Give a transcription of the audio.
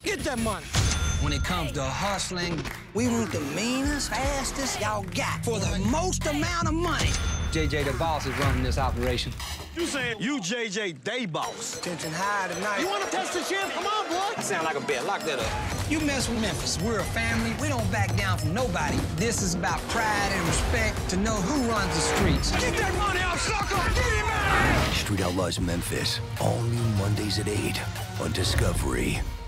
Get that money. When it comes to hustling, we want the meanest, fastest y'all got for the most amount of money. JJ, the boss, is running this operation. You saying you JJ Day Boss? Tension high tonight. You want to test the ship? Come on, boy. Sound like a bet. Lock that up. You mess with Memphis. We're a family. We don't back down from nobody. This is about pride and respect to know who runs the streets. Get that money out, sucker! Get him out! Street Outlaws Memphis. All new Mondays at 8 on Discovery.